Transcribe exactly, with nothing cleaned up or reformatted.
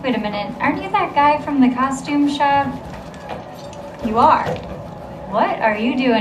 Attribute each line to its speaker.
Speaker 1: Wait a minute, aren't you that guy from the costume shop? You are. What are you doing